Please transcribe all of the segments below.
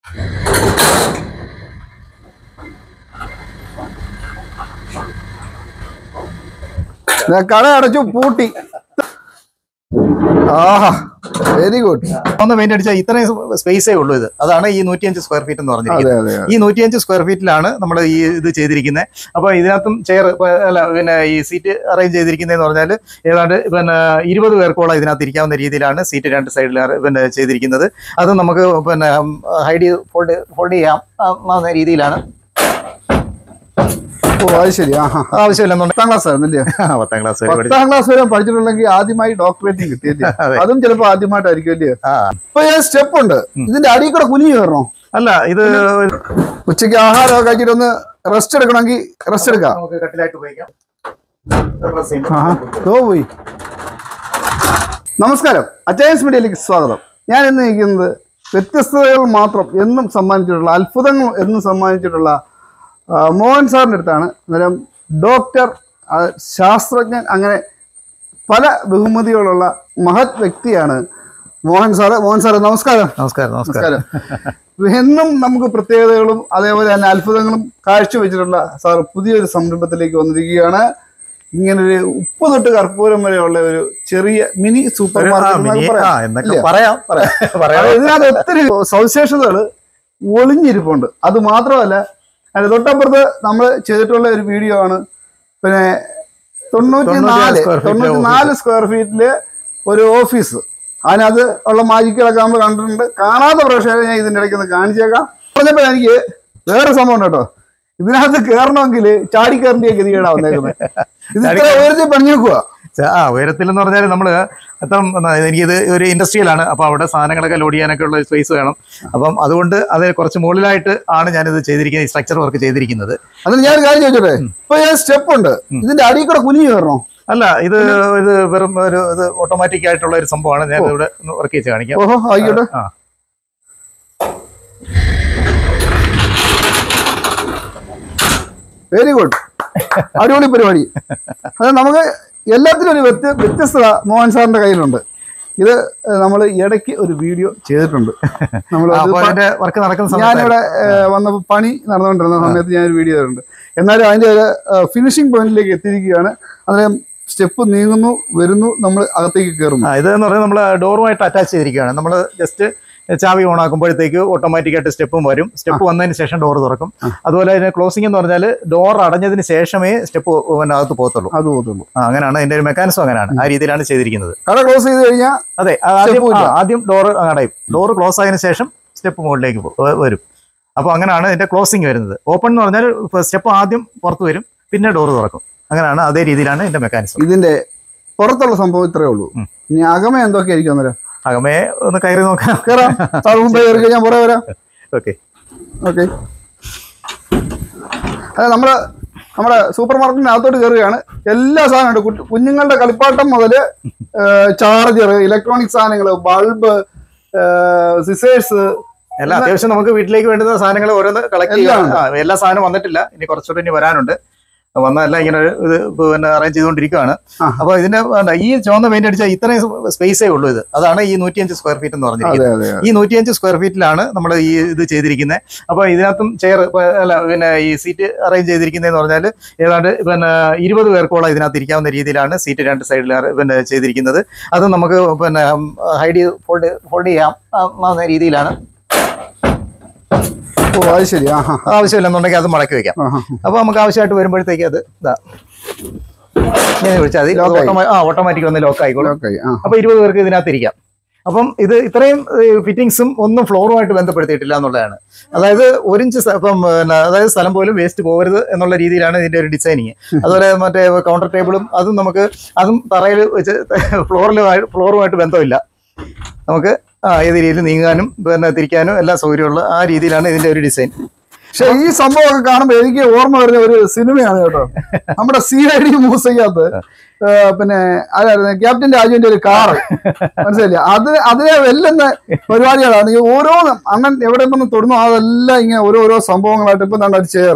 കട അടച്ചു പൂട്ടി. ആഹാ, വെരി ഗുഡ്. ഒന്ന് പെയിന്റ് അടിച്ചാൽ ഇത്രയും സ്പേസേ ഉള്ളൂ. ഇത് അതാണ് ഈ 105 സ്ക്വയർ ഫീറ്റ് എന്ന് പറഞ്ഞിരിക്കുന്നത്. ഈ 105 സ്ക്വയർ ഫീറ്റിലാണ് നമ്മൾ ഈ ഇത് ചെയ്തിരിക്കുന്നത്. അപ്പോൾ ഇതിനകത്തും ചെയർ അല്ല പിന്നെ ഈ സീറ്റ് അറേഞ്ച് ചെയ്തിരിക്കുന്നതെന്ന് പറഞ്ഞാൽ ഏതാണ്ട് പിന്നെ 20 പേർക്കോളം ഇതിനകത്ത് ഇരിക്കാവുന്ന രീതിയിലാണ് സീറ്റ് രണ്ട് സൈഡിൽ പിന്നെ ചെയ്തിരിക്കുന്നത്. അത് നമുക്ക് പിന്നെ ഫോൾഡ് ചെയ്യാം രീതിയിലാണ്. ശരി. ആവശ്യമില്ല. 10ാം ക്ലാസ് ആയിരുന്നല്ലേ? 10ാം ക്ലാസ് വരെ പഠിച്ചിട്ടുണ്ടെങ്കിൽ ആദ്യമായി ഡോക്ടറേറ്റ് കിട്ടിയല്ലേ? അതും ചിലപ്പോ ആദ്യമായിട്ടായിരിക്കും അല്ലേ? ഇപ്പൊ സ്റ്റെപ്പ് ഉണ്ട്. ഇതിന്റെ അടിയിൽ കൂടെ കുനിഞ്ഞു കയറണോ? അല്ല, ഇത് ഉച്ചയ്ക്ക് ആഹാരമൊക്കെ കഴിച്ചിട്ടൊന്ന് റെസ്റ്റ് എടുക്കണമെങ്കിൽ റെസ്റ്റ് എടുക്കാം. പോയി. നമസ്കാരം, അച്ചയൻസ് മീഡിയയിലേക്ക് സ്വാഗതം. ഞാൻ ഇന്ന് നിൽക്കുന്നത് വ്യത്യസ്തതകൾ മാത്രം എന്നും സമ്മാനിച്ചിട്ടുള്ള, അത്ഭുതങ്ങൾ എന്നും സമ്മാനിച്ചിട്ടുള്ള മോഹൻ സാറിൻ്റെ അടുത്താണ്. അന്നേരം ഡോക്ടർ, ശാസ്ത്രജ്ഞൻ, അങ്ങനെ പല ബഹുമതികളുള്ള മഹത് വ്യക്തിയാണ് മോഹൻ സാറ്. മോഹൻ സാറ് നമസ്കാരം. നമസ്കാരം. എന്നും നമുക്ക് പ്രത്യേകതകളും അതേപോലെ തന്നെ അത്ഭുതങ്ങളും കാഴ്ചവെച്ചിട്ടുള്ള സാർ പുതിയൊരു സംരംഭത്തിലേക്ക് വന്നിരിക്കുകയാണ്. ഇങ്ങനൊരു ഉപ്പ് തൊട്ട് കർപ്പൂരം വരെയുള്ള ഒരു ചെറിയ മിനി സൂപ്പർ മാർക്കറ്റ് പറയാം. ഇതിനകത്ത് ഒത്തിരി സവിശേഷതകൾ ഒളിഞ്ഞിരിപ്പുണ്ട്. അത് മാത്രമല്ല, അതിന് തൊട്ടപ്പുറത്ത് നമ്മൾ ചെയ്തിട്ടുള്ള ഒരു വീഡിയോ ആണ്. പിന്നെ 94 സ്ക്വയർ ഫീറ്റില് ഒരു ഓഫീസ്. അതിനകത്ത് ഉള്ള മാജിക്കുകളൊക്കെ നമ്മൾ കണ്ടിട്ടുണ്ട്. കാണാത്ത പ്രേക്ഷകരെ ഞാൻ ഇതിൻ്റെ ഇടയ്ക്ക് ഒന്ന് കാണിച്ചേക്കാം. പറഞ്ഞപ്പോൾ എനിക്ക് വേറെ സംഭവം ഉണ്ട് കേട്ടോ. ഇതിനകത്ത് കയറണമെങ്കിൽ ചാടിക്കയറിന്റെ ഗതികേടാ വന്നേക്കുന്നത്. ഇത് ഇത്ര ഉയരത്തിൽ പണിഞ്ഞു വെക്കുക. ഉയരത്തിൽ എന്ന് പറഞ്ഞാൽ നമ്മള് എനിക്കിത് ഒരു ഇൻഡസ്ട്രിയലാണ്. അപ്പോൾ അവിടെ സാധനങ്ങളൊക്കെ ലോഡ് ചെയ്യാനൊക്കെ ഉള്ള സ്പേസ് വേണം. അപ്പം അതുകൊണ്ട് അത് കുറച്ച് മുകളിലായിട്ട് ആണ് ഞാനിത് ചെയ്തിരിക്കുന്നത്, ഈ സ്ട്രക്ചർ വർക്ക് ചെയ്തിരിക്കുന്നത്. അതിന് ഞാൻ കാര്യം ചോദിച്ചോട്ടെ, ഇപ്പൊ സ്റ്റെപ്പ് ഉണ്ട്. ഇതിന്റെ അടിയിൽ കൂടെ കുനിഞ്ഞു കയറണോ? അല്ല, ഇത് വെറും ഒരു ഇത് ഓട്ടോമാറ്റിക് ആയിട്ടുള്ള ഒരു സംഭവമാണ്. ഞാൻ ഇവിടെ വർക്ക് ചെയ്ത് കാണിക്കാം. ഓഹോ, ആയിക്കോട്ടെ. വെരി ഗുഡ്, അടിപൊളി പരിപാടി. അത് നമുക്ക് എല്ലാത്തിനും ഒരു വ്യത്യസ്തത മോഹൻ സാറിന്റെ കയ്യിലുണ്ട്. ഇത് നമ്മൾ ഇടയ്ക്ക് ഒരു വീഡിയോ ചെയ്തിട്ടുണ്ട്. ഞാനിവിടെ വന്നപ്പോൾ പണി നടന്നുകൊണ്ടിരുന്ന സമയത്ത് ഞാനൊരു വീഡിയോ ചെയ്തിട്ടുണ്ട്. എന്നാലും അതിൻ്റെ ഒരു ഫിനിഷിംഗ് പോയിന്റിലേക്ക് എത്തിയിരിക്കുകയാണ്. അതിന് സ്റ്റെപ്പ് നീങ്ങുന്നു, വരുന്നു, നമ്മൾ അകത്തേക്ക് കയറുന്നു. ഇതെന്ന് പറഞ്ഞാൽ നമ്മൾ ഡോറുമായിട്ട് അറ്റാച്ച് ചെയ്തിരിക്കുകയാണ്. നമ്മൾ ജസ്റ്റ് ചാവി ഓൺ ആക്കുമ്പോഴത്തേക്ക് ഓട്ടോമാറ്റിക്കായിട്ട് സ്റ്റെപ്പും വരും. സ്റ്റെപ്പ് വന്നതിന് ശേഷം ഡോർ തുറക്കും. അതുപോലെ അതിന് ക്ലോസിംഗ് എന്ന് പറഞ്ഞാൽ ഡോർ അടഞ്ഞതിന് ശേഷമേ സ്റ്റെപ്പ് അകത്ത് പോകത്തുള്ളൂ. അങ്ങനെയാണ് അതിന്റെ ഒരു മെക്കാനിസം. അങ്ങനെയാണ്, ആ രീതിയിലാണ് ചെയ്തിരിക്കുന്നത്. കട ക്ലോസ് ചെയ്ത് കഴിഞ്ഞാൽ അതെ, ആദ്യം ഡോർ അടയും. ഡോർ ക്ലോസ് ആയതിനു ശേഷം സ്റ്റെപ്പ് മുകളിലേക്ക് വരും. അപ്പോൾ അങ്ങനെയാണ് ഇതിന്റെ ക്ലോസിംഗ് വരുന്നത്. ഓപ്പൺ എന്ന് പറഞ്ഞാൽ സ്റ്റെപ്പ് ആദ്യം പുറത്ത് വരും, പിന്നെ ഡോർ തുറക്കും. അങ്ങനെയാണ്, അതേ രീതിയിലാണ് ഇതിന്റെ മെക്കാനിസം. ഇതിന്റെ പുറത്തുള്ള സംഭവം ഇത്രയേ ഉള്ളൂ. ഇനി അകമേ എന്തൊക്കെയായിരിക്കും അന്നേരം? അകമേ ഒന്ന് കയറി നോക്കാം. ഞാൻ പുറകെ വരാം. ഓക്കെ. അതെ, നമ്മുടെ സൂപ്പർ മാർക്കറ്റിന് അകത്തോട്ട് കയറുകയാണ്. എല്ലാ സാധനമുണ്ട്. കുഞ്ഞുങ്ങളുടെ കളിപ്പാട്ടം മുതൽ ചാർജർ, ഇലക്ട്രോണിക് സാധനങ്ങൾ, ബൾബ്, സിസേഴ്സ്, എല്ലാം അത്യാവശ്യം നമുക്ക് വീട്ടിലേക്ക് വേണ്ടുന്ന സാധനങ്ങൾ ഓരോന്ന് കളക്ട് ചെയ്യാം. എല്ലാ സാധനവും വന്നിട്ടില്ല, ഇനി കുറച്ചുകൂടെ ഇനി വരാനുണ്ട്. വന്നതല്ല, ഇങ്ങനെ ഇത് പിന്നെ അറേഞ്ച് ചെയ്തുകൊണ്ടിരിക്കുകയാണ്. അപ്പോൾ ഇതിന്റെ ഈ ചുവന്ന പെയിന്റ് അടിച്ചാൽ ഇത്രയും സ്പേസേ ഉള്ളൂ. ഇത് അതാണ് ഈ 105 സ്ക്വയർ ഫീറ്റ് എന്ന് പറഞ്ഞിരിക്കുന്നത്. ഈ 105 സ്ക്വയർ ഫീറ്റിലാണ് നമ്മൾ ഈ ഇത് ചെയ്തിരിക്കുന്നത്. അപ്പോൾ ഇതിനകത്തും ചെയർ അല്ല പിന്നെ ഈ സീറ്റ് അറേഞ്ച് ചെയ്തിരിക്കുന്നതെന്ന് പറഞ്ഞാൽ ഏതാണ്ട് പിന്നെ 20 പേർക്കോളം ഇതിനകത്ത് ഇരിക്കാവുന്ന രീതിയിലാണ് സീറ്റ് രണ്ട് സൈഡിൽ പിന്നെ ചെയ്തിരിക്കുന്നത്. അത് നമുക്ക് പിന്നെ ഫോൾഡ് ചെയ്യാം രീതിയിലാണ്. ശരി. ആവശ്യമില്ലെന്നുണ്ടെങ്കിൽ അത് മടക്കി വെക്കാം. അപ്പൊ നമുക്ക് ആവശ്യമായിട്ട് വരുമ്പോഴത്തേക്ക് അത് ഇങ്ങനെ വിളിച്ചാൽ മതി. ഓട്ടോമാറ്റിക് വന്ന് ലോക്ക് ആയിക്കോളും. അപ്പൊ 20 പേർക്ക് ഇതിനകത്ത് ഇരിക്കാം. അപ്പം ഇത് ഇത്രയും ഫിറ്റിങ്സും ഒന്നും ഫ്ലോറുമായിട്ട് ബന്ധപ്പെടുത്തിയിട്ടില്ല എന്നുള്ളതാണ്. അതായത് 1 ഇഞ്ച് ഇപ്പം അതായത് സ്ഥലം പോലും വേസ്റ്റ് പോകരുത് എന്നുള്ള രീതിയിലാണ് ഇതിന്റെ ഒരു ഡിസൈനിങ്. അതുപോലെ മറ്റേ കൗണ്ടർ ടേബിളും അതും തറയിൽ വെച്ച് ഫ്ലോറുമായിട്ട് ബന്ധമില്ല. നമുക്ക് ഏത് രീതിയിൽ നീങ്ങാനും പിന്നെ തിരിക്കാനും എല്ലാം സൗകര്യമുള്ള ആ രീതിയിലാണ് ഇതിന്റെ ഒരു ഡിസൈൻ. പക്ഷെ ഈ സംഭവമൊക്കെ കാണുമ്പോൾ എനിക്ക് ഓർമ്മ വരുന്ന ഒരു സിനിമയാണ് കേട്ടോ. നമ്മുടെ CID മൂസയ്ക്കകത്ത് പിന്നെ അതായിരുന്നു ക്യാപ്റ്റൻ രാജുവിന്റെ ഒരു കാറ്, മനസ്സിലായില്ലേ? അതിനെ വെല്ലുന്ന പരിപാടികളാണ്. ഓരോന്നും അണ്ണൻ എവിടെ നിന്ന് തൊടുന്നു അതെല്ലാം ഇങ്ങനെ ഓരോരോ സംഭവങ്ങളായിട്ട്. ഇപ്പൊ നമ്മുടെ ചെയർ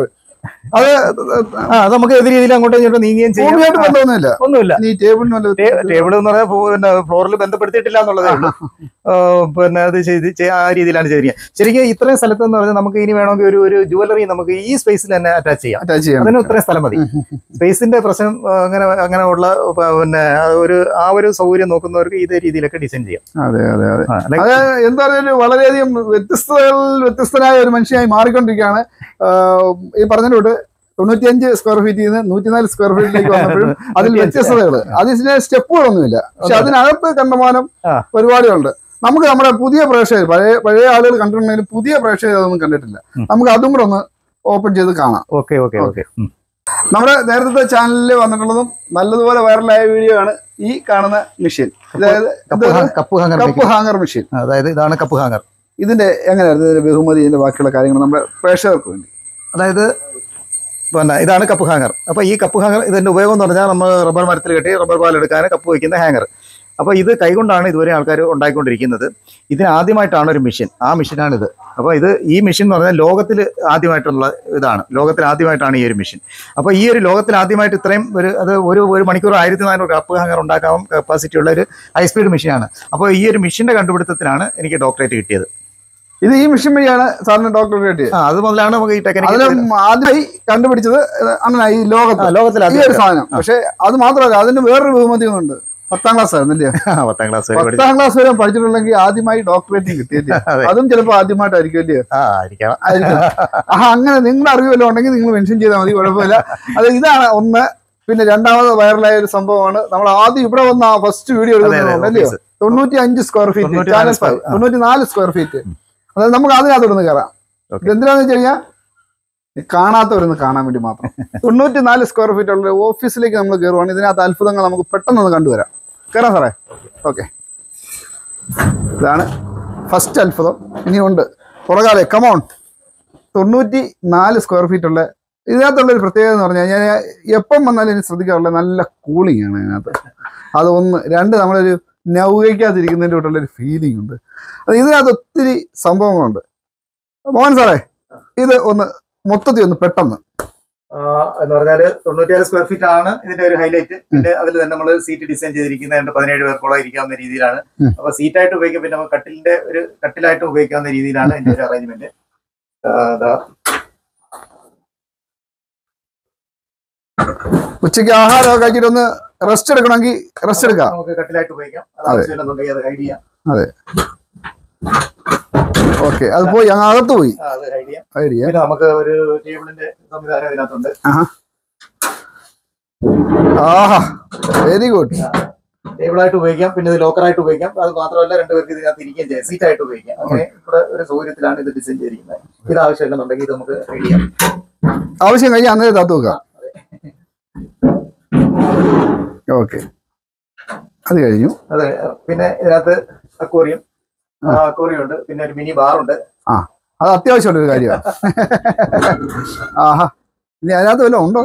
അത് അത് നമുക്ക് ഏത് രീതിയിൽ അങ്ങോട്ടും ഇങ്ങോട്ടും നീങ്ങുകയും ചെയ്യാം. ഭൂമിയായിട്ട് ബന്ധമൊന്നുമില്ല. ഒന്നുമില്ല. ഈ ടേബിളിന് ടേബിൾ എന്ന് പറഞ്ഞാൽ പിന്നെ ഫ്ലോറിൽ ബന്ധപ്പെടുത്തിയിട്ടില്ല എന്നുള്ളതേ ഉള്ളൂ. പിന്നെ അത് ആ രീതിയിലാണ് ചെയ്തിരിക്കുന്നത്. ശരിക്കും ഇത്രയും സ്ഥലത്ത് എന്ന് പറഞ്ഞാൽ നമുക്ക് ഇനി വേണമെങ്കിൽ ഒരു ജുവലറി നമുക്ക് ഈ സ്പേസിൽ തന്നെ അറ്റാച്ച് ചെയ്യാം. അതിന് ഇത്രയും സ്ഥലം മതി. സ്പേസിന്റെ പ്രശ്നം അങ്ങനെ ഉള്ള പിന്നെ ആ ഒരു സൗകര്യം നോക്കുന്നവർക്ക് ഇതേ രീതിയിലൊക്കെ ഡിസൈൻ ചെയ്യാം. അതെ അതെ അതെ. അത് എന്താ പറയുക, വളരെയധികം വ്യത്യസ്തനായ ഒരു മനുഷ്യനായി മാറിക്കൊണ്ടിരിക്കുകയാണ്. ഈ പറഞ്ഞിട്ട് 95 സ്ക്വയർ ഫീറ്റിൽ നിന്ന് 104 സ്ക്വയർ ഫീറ്റിലേക്ക് വന്നപ്പോഴും അതിൽ വ്യത്യസ്തതകൾ, അതിന് സ്റ്റെപ്പുകളൊന്നുമില്ല. പക്ഷെ അതിനകത്ത് കണ്ടമാനം പരിപാടികളുണ്ട്. നമുക്ക് നമ്മുടെ പുതിയ പ്രേക്ഷകർ, പഴയ ആളുകൾ കണ്ടിട്ടുണ്ടെങ്കിലും പുതിയ പ്രേക്ഷകർ അതൊന്നും കണ്ടിട്ടില്ല. നമുക്ക് അതും കൂടെ ഒന്ന് ഓപ്പൺ ചെയ്ത് കാണാം. Okay okay okay. നമ്മുടെ നേരത്തെ ചാനലിൽ വന്നിട്ടുള്ളതും നല്ലതുപോലെ വൈറലായ വീഡിയോ ആണ് ഈ കാണുന്ന മെഷീൻ. അതായത് കപ്പ് ഹാങ്ങർ മെഷീൻ. അതായത് ഇതാണ് കപ്പ് ഹാങ്ങർ. ഇതിന്റെ എങ്ങനെയായിരുന്നു ഇതിന്റെ ബഹുമതി, ഇതിന്റെ ബാക്കിയുള്ള കാര്യങ്ങൾ നമ്മുടെ പ്രേക്ഷകർക്ക് വേണ്ടി? അതായത് പിന്നെ ഇതാണ് കപ്പ് ഹാങ്ങർ. അപ്പോൾ ഈ കപ്പ് ഹാങ്ങർ ഇതിന്റെ ഉപയോഗം എന്ന് പറഞ്ഞാൽ നമ്മൾ റബ്ബർ മരത്തിൽ കെട്ടി റബ്ബർ പാൽ എടുക്കാൻ കപ്പ് വയ്ക്കുന്ന ഹാങ്ങർ. അപ്പോൾ ഇത് കൈകൊണ്ടാണ് ഇതുവരെ ആൾക്കാർ ഉണ്ടാക്കിക്കൊണ്ടിരിക്കുന്നത്. ഇതിന് ആദ്യമായിട്ടാണ് ഒരു മെഷീൻ, ആ മെഷീനാണിത്. അപ്പോൾ ഈ മെഷീൻ എന്ന് പറഞ്ഞാൽ ലോകത്തിൽ ആദ്യമായിട്ടുള്ള ഇതാണ്. ലോകത്തിൽ ആദ്യമായിട്ടാണ് ഈ ഒരു മെഷീൻ. അപ്പോൾ ഈ ഒരു ലോകത്തിൽ ആദ്യമായിട്ട് ഇത്രയും ഒരു മണിക്കൂർ 1400 കപ്പ് ഹാങ്ങർ ഉണ്ടാക്കാൻ കപ്പാസിറ്റി ഉള്ള ഒരു ഹൈ സ്പീഡ് മെഷീനാണ്. അപ്പോൾ ഈ ഒരു മെഷീൻ്റെ കണ്ടുപിടുത്തത്തിലാണ് എനിക്ക് ഡോക്ടറേറ്റ് കിട്ടിയത്. ഇത് ഈ മെഷീൻ വഴിയാണ് സാറിന് ഡോക്ടറേറ്റ് കിട്ടിയത്? അത് മുതലാണ് നമുക്ക് ഈ ടെക്നിക്ക് ആദ്യമായി കണ്ടുപിടിച്ചത് അങ്ങനെ ഈ ലോകത്തിൽ ഈ ഒരു സാധനം. പക്ഷെ അത് മാത്രമല്ല, അതിന് വേറൊരു ബഹുമതി ഒന്നുണ്ട്. 10ാം ക്ലാസ് ആയിരുന്നല്ലേ? 10ാം ക്ലാസ് വരെ പഠിച്ചിട്ടുണ്ടെങ്കിൽ ആദ്യമായി ഡോക്ടറേറ്റ് കിട്ടിയില്ലേ? അതും ചിലപ്പോൾ ആദ്യമായിട്ടായിരിക്കും അല്ലേ? അങ്ങനെ നിങ്ങളുടെ അറിവല്ലോ ഉണ്ടെങ്കിൽ നിങ്ങൾ മെൻഷൻ ചെയ്താൽ മതി, കുഴപ്പമില്ല. അത് ഇതാണ് ഒന്ന്. പിന്നെ രണ്ടാമത് വൈറലായ ഒരു സംഭവമാണ് നമ്മൾ ആദ്യം ഇവിടെ വന്ന ഫസ്റ്റ് വീഡിയോ എടുക്കുന്നതല്ലയോ? 95 സ്ക്വയർ ഫീറ്റ്, 94 സ്ക്വയർ ഫീറ്റ്. അതായത് നമുക്ക് അതിനകത്തൊന്ന് കയറാം. എന്തിനാന്ന് വെച്ച് കഴിഞ്ഞാൽ കാണാത്തവരൊന്ന് കാണാൻ വേണ്ടി മാത്രം. 94 സ്ക്വയർ ഫീറ്റ് ഉള്ള ഓഫീസിലേക്ക് നമ്മൾ കയറുവാണ്. ഇതിനകത്ത് അത്ഭുതങ്ങൾ നമുക്ക് പെട്ടെന്ന് കണ്ടുവരാം. കയറാം സാറേ? ഓക്കെ. ഇതാണ് ഫസ്റ്റ് അത്ഭുതം. ഇനിയുണ്ട് പുറകാലെ. കമോൺ. 94 സ്ക്വയർ ഫീറ്റ് ഉള്ള ഇതിനകത്തുള്ളൊരു പ്രത്യേകത എന്ന് പറഞ്ഞു കഴിഞ്ഞാൽ എപ്പം വന്നാലും എനിക്ക് ശ്രദ്ധിക്കാറുള്ള നല്ല കൂളിംഗ് ആണ് ഇതിനകത്ത്. അത് ഒന്ന്. രണ്ട്, നമ്മളൊരു നൗകയ്ക്കകത്തിരിക്കുന്നതിൻ്റെ കൂട്ടുള്ളൊരു ഫീലിംഗ് ഉണ്ട്. അത് ഇതിനകത്ത് ഒത്തിരി സംഭവങ്ങളുണ്ട്. മോഹൻ സാറേ, ഇത് ഒന്ന് മൊത്തത്തിൽ ഒന്ന് പെട്ടെന്ന് എന്ന് പറഞ്ഞാല് 96 സ്ക്വയർ ഫീറ്റ് ആണ് ഇതിന്റെ ഒരു ഹൈലൈറ്റ്. പിന്നെ അതിൽ തന്നെ നമ്മൾ സീറ്റ് ഡിസൈൻ ചെയ്തിരിക്കുന്നത് 17 പേർക്കോളം ഇരിക്കാവുന്ന രീതിയിലാണ്. അപ്പൊ സീറ്റായിട്ട് ഉപയോഗിക്കാം. പിന്നെ നമുക്ക് കട്ടിലായിട്ട് ഉപയോഗിക്കാവുന്ന രീതിയിലാണ് ഇതിന്റെ ഒരു അറേഞ്ച്മെന്റ്. ഉച്ചയ്ക്ക് ആഹാരമൊക്കെ കഴിച്ചിട്ട് ഒന്ന് റെസ്റ്റ് എടുക്കണമെങ്കിൽ റെസ്റ്റ് എടുക്കാം. നമുക്ക് കട്ടിലായിട്ട് ഉപയോഗിക്കാം. ആവശ്യമില്ലെന്നുണ്ടെങ്കിൽ അത് ഹൈഡ് ചെയ്യാം. അതെ, ഓക്കെ. അത് പോയി അകത്ത് പോയി ഹൈഡ് ചെയ്യാം. പിന്നെ നമുക്ക് ഒരു ടേബിളിന്റെ സംവിധാനം ഇതിനകത്തുണ്ട്. ആഹാ, വെരി ഗുഡ്. ടേബിളായിട്ട് ഉപയോഗിക്കാം. പിന്നെ ഇത് ലോക്കറായിട്ട് ഉപയോഗിക്കാം. അത് മാത്രമല്ല 2 പേർക്ക് ഇതിനകത്ത് ഇരിക്കുകയും ചെയ്യാം. സീറ്റായിട്ട് ഉപയോഗിക്കാം. അങ്ങനെ ഇവിടെ ഒരു സൗകര്യത്തിലാണ് ഇത് ഡിസൈൻ ചെയ്തിരിക്കുന്നത്. ഇത് ആവശ്യമില്ലെന്നുണ്ടെങ്കിൽ ഇത് നമുക്ക് ഹൈഡ് ചെയ്യാം. ആവശ്യം കഴിഞ്ഞാൽ അന്നേരം താത്തു വെക്കാം. ഓക്കെ, അത് കഴിഞ്ഞു. അതെ. പിന്നെ ഇതിനകത്ത് അക്വേറിയം ഉണ്ട്. പിന്നെ ഒരു മിനി ബാറുണ്ട്. അത് അത്യാവശ്യമുള്ളൊരു കാര്യമാണ്. ആഹാ, ഇനി അതിനകത്ത് വല്ലതും ഉണ്ടോ?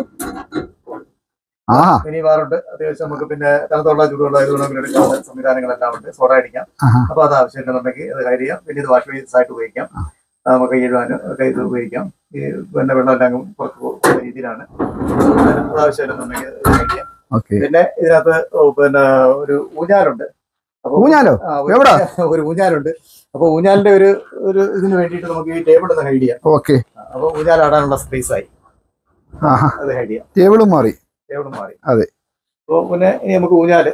മിനി ബാറുണ്ട്. അത്യാവശ്യം നമുക്ക് പിന്നെ തണുത്തുള്ള ചൂടുള്ള എടുക്കാവുന്ന സംവിധാനങ്ങളെല്ലാം ഉണ്ട്. സോഡ അടിക്കാം. അപ്പൊ അത് ആവശ്യമുണ്ടെന്നുണ്ടെങ്കിൽ അത് ഹൈഡ് ചെയ്യാം. പിന്നെ ഇത് വാഷ് ബേസ് ആയിട്ട് ഉപയോഗിക്കാം. നമുക്ക് എഴുതാനും ഒക്കെ ഇത് ഉപയോഗിക്കാം. ഈ പിന്നെ വെള്ളം എല്ലാം പുറത്ത് പോകുന്ന രീതിയിലാണ്. അത് ആവശ്യമില്ലെന്നുണ്ടെങ്കിൽ ഹൈഡ് ചെയ്യാം. പിന്നെ ഇതിനകത്ത് പിന്നെ ഒരു ഊഞ്ഞാലുണ്ട്. ഒരു ഊഞ്ഞാലുണ്ട്. അപ്പൊ ഊഞ്ഞാലിന്റെ ഒരു ഇതിന് വേണ്ടിയിട്ട് നമുക്ക് ഈ ടേബിൾ ഒന്ന് ഹൈഡ് ചെയ്യാം. ഓക്കെ. അപ്പൊ ഊഞ്ഞാലാടാനുള്ള സ്പേസ് ആയി. അത് ഹൈഡ് ചെയ്യാം. ടേബിളും മാറി. അതെ. അപ്പൊ പിന്നെ ഇനി നമുക്ക് ഊഞ്ഞാല്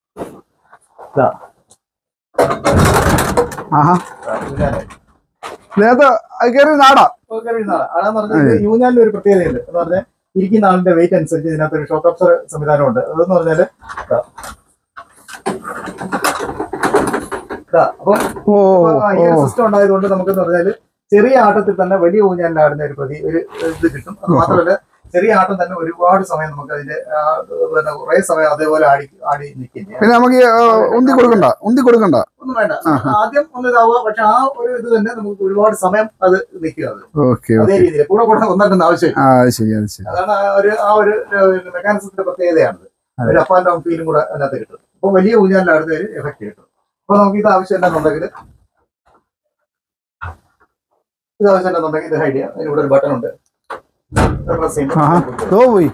ഊഞ്ഞാലിന്റെ ഒരു പ്രത്യേകതയുണ്ട്. എന്ന് പറഞ്ഞാൽ ഇരിക്കുന്ന ആളിന്റെ വെയിറ്റ് അനുസരിച്ച് ഇതിനകത്ത് ഒരു ഷോക്ക് അബ്സർ സംവിധാനമുണ്ട്. അതെന്ന് പറഞ്ഞാല് അപ്പൊ ഈ ഒരു സിസ്റ്റം ഉണ്ടായതുകൊണ്ട് നമുക്കെന്ന് പറഞ്ഞാല് ചെറിയ ആട്ടത്തിൽ തന്നെ വലിയ ഊഞ്ഞാലിലാടുന്ന ഒരു ഇത് കിട്ടും. അത് മാത്രമല്ല ചെറിയ ആട്ടം തന്നെ ഒരുപാട് സമയം നമുക്ക് അതിന്റെ കുറെ സമയം അതേപോലെ ആടി നിൽക്കും. പിന്നെ നമുക്ക് ഉന്തി കൊടുക്കണ്ട ഒന്നും വേണ്ട. ആദ്യം ഒന്ന് ഇതാവുക. പക്ഷെ ആ ഒരു ഇത് തന്നെ നമുക്ക് ഒരുപാട് സമയം അത് നിൽക്കുക. അതേ രീതിയിൽ കൂടെ ഒന്നാക്കുന്ന ആവശ്യമില്ല. അതാണ് ആ ഒരു മെക്കാനിസത്തിന്റെ പ്രത്യേകതയാണത്. ഒരു അപ്പ് ആൻഡ് ഡൗൺ ഫീലും കൂടെ അതിനകത്ത് കിട്ടും. അപ്പൊ വലിയ ഊഞ്ഞാലിലാടുന്ന ഒരു എഫക്ട് കിട്ടും. അപ്പൊ നമുക്ക് ഇത് ആവശ്യമില്ലെന്നുണ്ടെങ്കിൽ ഇത് ഹൈഡ് ചെയ്യാം. അതിനിവിടെ ഒരു ബട്ടൺ ഉണ്ട്. പോയി.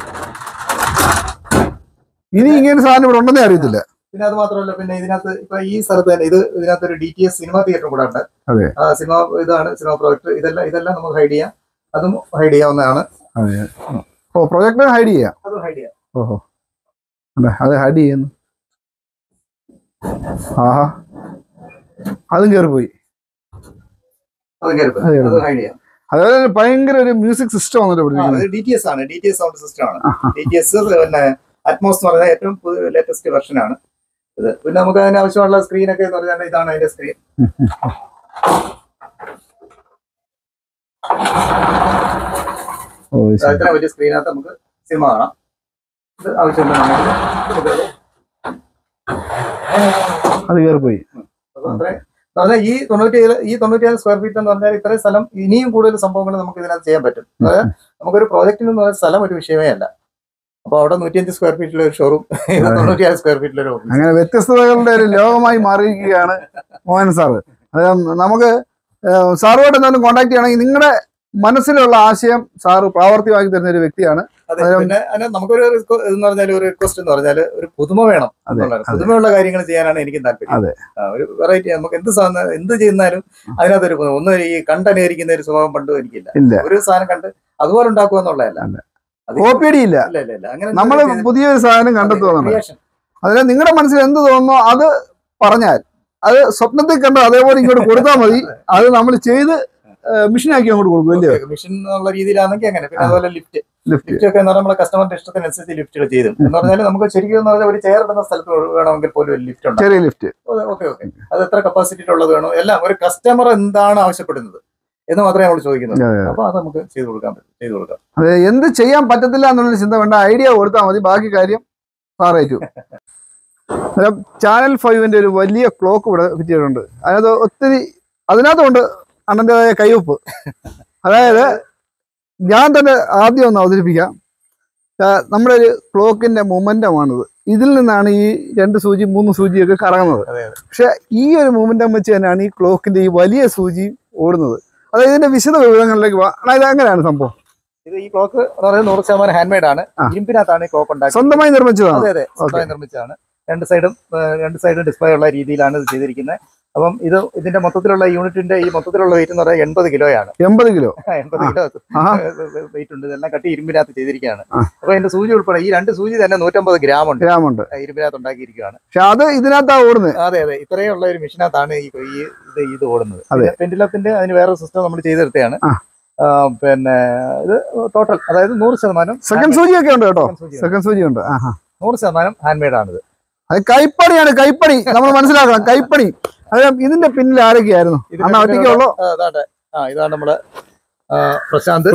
ഇനി ഇങ്ങനെ സാധനം ഇവിടെ ഉണ്ടെന്നേ അറിയത്തില്ല. പിന്നെ അത് മാത്രമല്ല, പിന്നെ ഇതിനകത്ത് ഇപ്പൊ ഈ സ്ഥലത്ത് തന്നെ ഇതിനകത്ത് ഒരു DTS സിനിമ തിയേറ്റർ കൂടെ ഉണ്ട്. സിനിമ സിനിമ പ്രോജക്ട് ഇതെല്ലാം നമുക്ക് ഹൈഡ് ചെയ്യാം. അതും ഹൈഡ് ചെയ്യാവുന്നതാണ്. ഓ, പ്രൊജക്ടർ ഹൈഡ് ചെയ്യാം. അതും ഹൈഡ് ചെയ്യാം. ഓഹോ, അത് ഹൈഡ് ചെയ്യുന്നു. ആഹാ, അതും കയറിപ്പോയി. അതായത് ഭയങ്കര ഒരു മ്യൂസിക് സിസ്റ്റം വന്നിട്ട് DTS ആണ്. DTS സൗണ്ട് സിസ്റ്റം ആണ്. DTS പിന്നെ അറ്റ്മോസ് എന്ന് പറഞ്ഞാൽ ഏറ്റവും ലേറ്റസ്റ്റ് വെർഷൻ ആണ് ഇത്. പിന്നെ നമുക്ക് അതിന് ആവശ്യമുള്ള സ്ക്രീനൊക്കെ എന്ന് പറഞ്ഞാൽ ഇതാണ് അതിന്റെ സ്ക്രീൻ. ഇത്ര വലിയ സ്ക്രീനകത്ത് നമുക്ക് സിനിമ കാണാം. ഇത് ആവശ്യമുണ്ടെന്നുണ്ടെങ്കിൽ അത് കയറിപ്പോയി. പറഞ്ഞാൽ ഈ 97 സ്ക്വയർ ഫീറ്റ് എന്ന് പറഞ്ഞാൽ ഇത്രയും സ്ഥലം, ഇനിയും കൂടുതൽ സംഭവങ്ങൾ നമുക്ക് ഇതിനകത്ത് ചെയ്യാൻ പറ്റും. അതായത് നമുക്കൊരു പ്രോജക്റ്റിന് എന്ന് പറഞ്ഞ സ്ഥലം ഒരു വിഷയമേ അല്ല. അപ്പൊ അവിടെ 105 സ്ക്വയർ ഫീറ്റിലെ ഒരു ഷോറൂം, 97 സ്ക്വയർ ഫീറ്റിലൊരു ഓഫീസ്. അങ്ങനെ വ്യത്യസ്തതകളുടെ ഒരു ലോകമായി മാറിയിരിക്കുകയാണ് മോഹൻ സാറ്. നമുക്ക് സാറുമായിട്ട് എന്തായാലും കോൺടാക്ട് ചെയ്യണമെങ്കിൽ നിങ്ങളുടെ മനസ്സിലുള്ള ആശയം സാറ് പ്രാവർത്തികമാക്കി തരുന്ന ഒരു വ്യക്തിയാണ്. പിന്നെ നമുക്കൊരു എന്ന് പറഞ്ഞാൽ ഒരു റിക്വസ്റ്റ് എന്ന് പറഞ്ഞാൽ ഒരു പുതുമ വേണം. പുതുമയുള്ള കാര്യങ്ങൾ ചെയ്യാനാണ് എനിക്ക് താല്പര്യം. ഒരു വെറൈറ്റി, നമുക്ക് എന്ത് ചെയ്യുന്നാലും അതിനകത്തൊരു ഒന്നും ഈ കണ്ടനുകരിക്കുന്ന ഒരു സ്വഭാവം പണ്ടും എനിക്കില്ല. ഒരു സാധനം കണ്ട് അതുപോലെ ഉണ്ടാക്കുക എന്നുള്ളതല്ല, കോപ്പിയടിയില്ല. അങ്ങനെ നമ്മൾ പുതിയൊരു സാധനം കണ്ടെത്തുക. അതിന് നിങ്ങളുടെ മനസ്സിൽ എന്ത് തോന്നുന്നോ അത് പറഞ്ഞാൽ, അത് സ്വപ്നത്തിൽ കണ്ടോ അതേപോലെ ഇങ്ങോട്ട് കൊടുത്താൽ മതി. അത് നമ്മൾ ചെയ്ത് മെഷീനാക്കി അങ്ങോട്ട് കൊടുക്കും. വലിയ മെഷീൻ എന്നുള്ള രീതിയിലാണെങ്കിൽ അങ്ങനെ. പിന്നെ അതുപോലെ ലിഫ്റ്റ് ഒക്കെ എന്ന് പറഞ്ഞാൽ നമ്മുടെ കസ്റ്റമറിന്റെ ഇഷ്ടത്തിനനുസരിച്ച് ലിഫ്റ്റുകൾ ചെയ്തു എന്ന് പറഞ്ഞാൽ നമുക്ക് ശരിക്കും എന്ന് പറഞ്ഞാൽ ഒരു ചെയർ ഇടുന്ന സ്ഥലത്ത് വേണമെങ്കിൽ പോലും ഒരു ലിഫ്റ്റ് ഉണ്ട്. ചെറിയ ലിഫ്റ്റ്. ഓക്കെ, അത് എത്ര കപ്പാസിറ്റി ഉള്ളത് വേണം, എല്ലാം ഒരു കസ്റ്റമർ എന്താണ് ആവശ്യപ്പെടുന്നത് എന്ന് മാത്രമേ നമ്മൾ ചോദിക്കുന്നത്. അപ്പൊ അത് നമുക്ക് ചെയ്തു കൊടുക്കാം. അതെ, എന്ത് ചെയ്യാൻ പറ്റത്തില്ല എന്നുള്ളൊരു ചിന്ത വേണ്ട, ഐഡിയ കൊടുത്താൽ മതി, ബാക്കി കാര്യം സാറേറ്റു. ചാനൽ 5ന്റെ ഒരു വലിയ ക്ലോക്ക് ഇവിടെ ഫിറ്റിയിട്ടുണ്ട്. അതിനകത്തുകൊണ്ട് അണ്ണൻ്റെതായ കയ്യൊപ്പ്. അതായത് ഞാൻ തന്നെ ആദ്യം ഒന്ന് അവതരിപ്പിക്കാം. നമ്മുടെ ഒരു ക്ലോക്കിന്റെ മൊമെന്റമാണിത്. ഇതിൽ നിന്നാണ് ഈ 2 സൂചി 3 സൂചിയൊക്കെ കറങ്ങുന്നത്. പക്ഷെ ഈ ഒരു മൊമെന്റം വെച്ച് തന്നെയാണ് ഈ ക്ലോക്കിന്റെ ഈ വലിയ സൂചി ഓടുന്നത്. അതായത് ഇതിന്റെ വിശദ വിവരങ്ങളിലേക്ക് പോകാം. ഇത് എങ്ങനെയാണ് സംഭവം? ഇത് ഈ ക്ലോക്ക് 100% ഹാൻഡ് മെയ്ഡ് ആണ്. ഇരുമ്പിനകത്താണ് ഈ ക്ലോക്ക് ഉണ്ടാക്കി സ്വന്തമായി നിർമ്മിച്ചതാണ്. അതെ, സ്വന്തമായി നിർമ്മിച്ചതാണ്. രണ്ട് സൈഡും ഡിസ്പ്ലേ ഉള്ള രീതിയിലാണ് ഇത് ചെയ്തിരിക്കുന്നത്. അപ്പം ഇതിന്റെ മൊത്തത്തിലുള്ള യൂണിറ്റിന്റെ ഈ മൊത്തത്തിലുള്ള വെയിറ്റ് എന്ന് പറയുന്നത് 80 കിലോയാണ്. 80 കിലോ വെയിറ്റ് ഉണ്ട്. ഇതെല്ലാം കട്ടി ഇരുമ്പിനകത്ത് ചെയ്തിരിക്കുകയാണ്. അപ്പൊ അതിന്റെ സൂചി ഉൾപ്പെടെ ഈ 2 സൂചി തന്നെ 150 ഗ്രാം ഉണ്ട് ഇരുമ്പിനകത്ത് ഉണ്ടാക്കിയിരിക്കുകയാണ്. അത് ഇതിനകത്താണ് ഓടുന്നത്. അതെ, ഇത്രയുള്ള ഒരു മെഷീനകത്താണ് ഇത് ഓടുന്നത്. പെൻഡുലത്തിന്റെ അതിന് വേറെ സിസ്റ്റം നമ്മൾ ചെയ്തെടുത്തതാണ്. പിന്നെ ഇത് ടോട്ടൽ അതായത് 100% സെക്കൻഡ് സൂചിയൊക്കെ ഉണ്ട് കേട്ടോ. സെക്കൻഡ് സൂചി ഉണ്ട്. 100% ഹാൻഡ് മെയ്ഡ് ആണിത്. അത് കൈപ്പണിയാണ്. കൈപ്പണി നമ്മൾ മനസ്സിലാക്കണം. കൈപ്പണി. അതായത് ഇതിന്റെ പിന്നിൽ ആരൊക്കെയായിരുന്നു? ഒറ്റയ്ക്കുള്ളൂ. ഇതാണ് നമ്മള് പ്രശാന്ത്,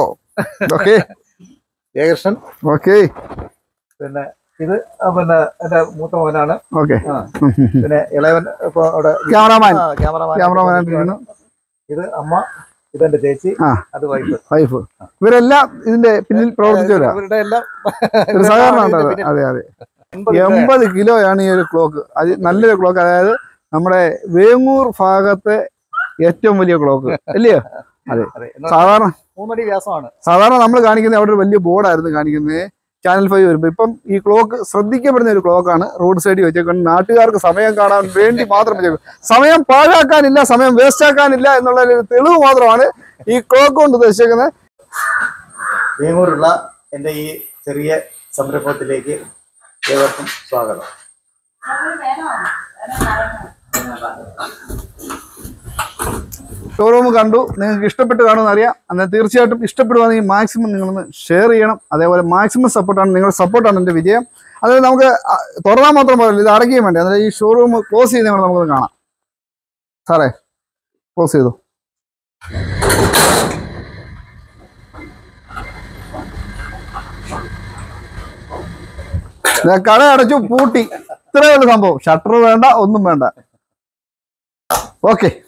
ജയകൃഷ്ണൻ. പിന്നെ ഇത് പിന്നെ എന്റെ മൂത്ത മകനാണ്. പിന്നെ ഇളയവൻ ഇപ്പൊ അവിടെ ക്യാമറമാൻ. ഇത് അമ്മ, ഇതെന്റെ ചേച്ചി, അത് വൈഫ്. ഇവരെല്ലാം ഇതിന്റെ പിന്നിൽ പ്രവർത്തിച്ചവരാ. ഇവരുടെ എല്ലാം സാധാരണ. അതെ, 80 കിലോയാണ് ഈ ഒരു ക്ലോക്ക്. അത് നല്ലൊരു ക്ലോക്ക്. അതായത് നമ്മുടെ വേങ്ങൂർ ഭാഗത്തെ ഏറ്റവും വലിയ ക്ലോക്ക് അല്ലയോ? അതെ. സാധാരണ 3 അടി വ്യാസമാണ്. സാധാരണ നമ്മൾ കാണിക്കുന്നത് അവിടെ ഒരു വലിയ ബോർഡായിരുന്നു കാണിക്കുന്നത് ചാനൽ 5 വരുമ്പോൾ. ഇപ്പം ഈ ക്ലോക്ക് ശ്രദ്ധിക്കപ്പെടുന്ന ഒരു ക്ലോക്കാണ്. റോഡ് സൈഡിൽ വെച്ചേക്കൊണ്ട് നാട്ടുകാർക്ക് സമയം കാണാൻ വേണ്ടി മാത്രം വെച്ചേക്കും. സമയം പാഴാക്കാനില്ല, സമയം വേസ്റ്റ് ആക്കാനില്ല എന്നുള്ള ഒരു തെളിവ് മാത്രമാണ് ഈ ക്ലോക്ക് കൊണ്ട് ഉദ്ദേശിക്കുന്നത്. വേങ്ങൂരുള്ള എൻ്റെ ഈ ചെറിയ സംരംഭത്തിലേക്ക് ഏവർക്കും സ്വാഗതം. ഷോറൂം കണ്ടു, നിങ്ങൾക്ക് ഇഷ്ടപ്പെട്ട് കാണുമെന്ന് അറിയാം. എന്നാൽ തീർച്ചയായിട്ടും ഇഷ്ടപ്പെടുവാണെങ്കിൽ മാക്സിമം നിങ്ങളൊന്ന് ഷെയർ ചെയ്യണം. അതേപോലെ മാക്സിമം സപ്പോർട്ടാണ്, നിങ്ങളുടെ സപ്പോർട്ടാണ് എൻ്റെ വിജയം. അതായത് നമുക്ക് തുറന്നാൽ മാത്രം പോരല്ലോ, ഇത് അടയ്ക്കുകയും വേണ്ടേ. അതായത് ഈ ഷോറൂം ക്ലോസ് ചെയ്ത് നമുക്ക് കാണാം. സാറേ ക്ലോസ് ചെയ്തു. കട അടച്ചു, പൂട്ടി. ഇത്രയുള്ള സംഭവം. ഷട്ടർ വേണ്ട, ഒന്നും വേണ്ട. ഓക്കെ.